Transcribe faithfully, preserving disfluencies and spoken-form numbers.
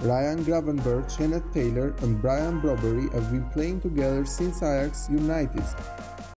Ryan Gravenberch, Kenneth Taylor and Brian Brobbey have been playing together since Ajax U nine.